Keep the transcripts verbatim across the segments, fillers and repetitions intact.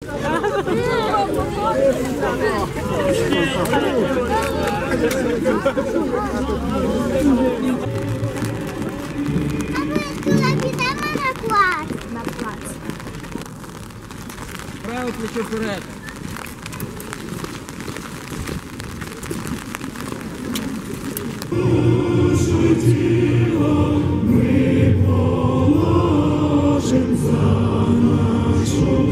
Праве плечо вперед. Ми положим за нашу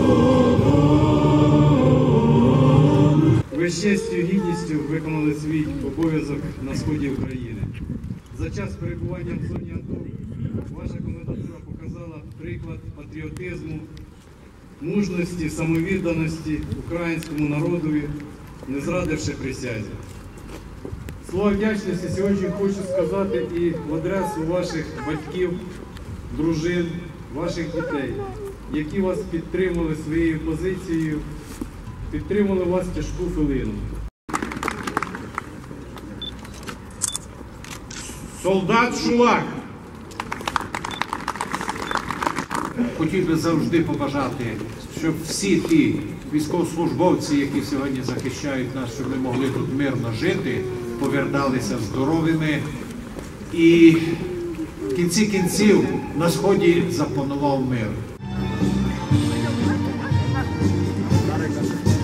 свободу. Ви з честю і гідністю виконали свій обов'язок на сході України. За час перебування в зоні АТО ваша комендатура показала приклад патріотизму, мужності, самовідданості українському народові, не зрадивши присязі. Слова вдячності сьогодні хочу сказати і в адресу ваших батьків, дружин, ваших дітей, які вас підтримали своєю позицією, підтримали вас в тяжку хвилину. Солдат Шулак! Хотів би завжди побажати, щоб всі ті військовослужбовці, які сьогодні захищають нас, щоб ми могли тут мирно жити, поверталися здоровими. І в кінці кінців на Сході запанував мир.